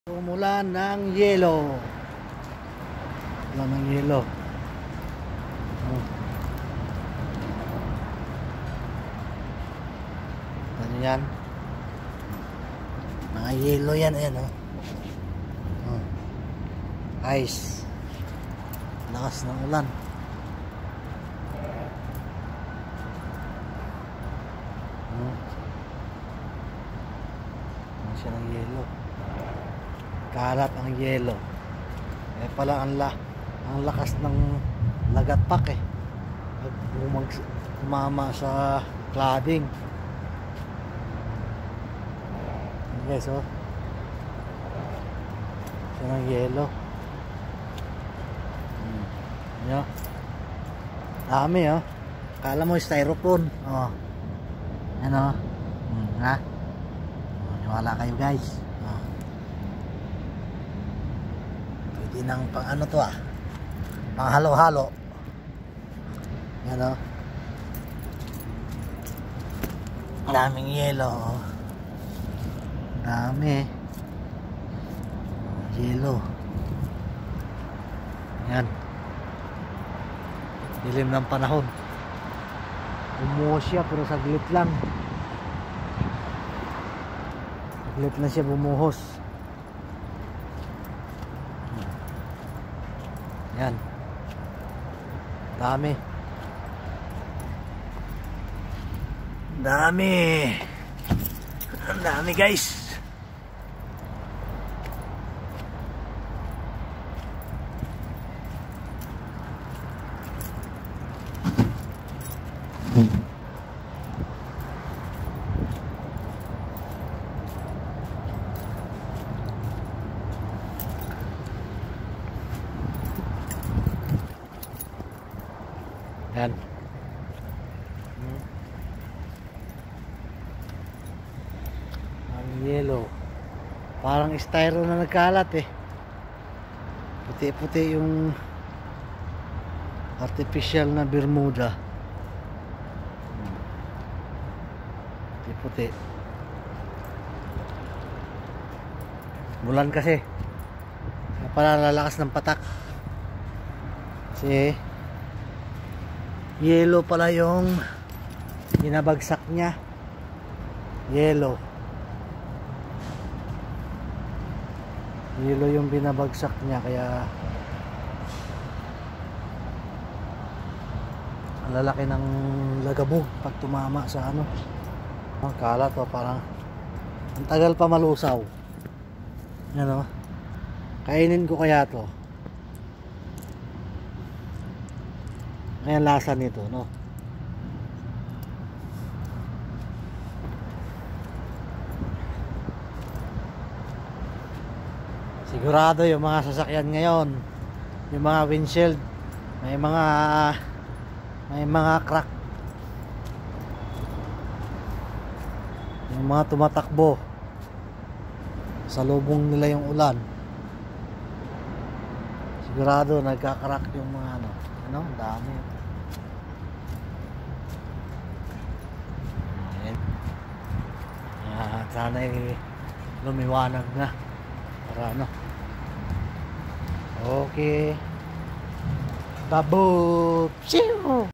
Umulan ng yelo. Umulan ng yelo. Ano yan? Mga yelo yan. Ayan o. Ice. Lakas ng ulan. Ano siya ng yelo. Kalat ang yelo. Eh pala ang lakas ng lagatpak eh. Tumama sa cladding. Guys, oh. Siya ng yelo. Yan. Dami, oh. Kala mo styrofoam. Oh. Ano? Ha? Wala kayo, guys. Oh. Pwede nang pang ano to ah. Pang halo-halo. Yan, oh. Daming yelo, oh. Dami. Yelo. Yan. Dilim ng panahon. Bumuhos siya pero saglit lang. Saglit na siya bumuhos. Yan. Dami. Dami. Ang dami, guys. Yan. Ang yellow. Parang styro na nagkalat eh. Puti-puti yung artificial na Bermuda. Puti-puti. Bulan kasi. Kaya pala lalakas ng patak. Kasi yellow pala yung binabagsak niya. Yellow. Yellow yung binabagsak niya kaya ang lalaki ng lagabog pag tumama sa ano. Ang kalat o parang ang tagal pa malusaw. Yan o. Kainin ko kaya to. Ayan lasa nito, no? Sigurado yung mga sasakyan ngayon, yung mga windshield, may mga crack. Yung mga tumatakbo, salubong nila yung ulan. Sigurado nagka-crack yung mga ano, dami. Sana lumiwanag na para ano. Okay. Babo. Chiu.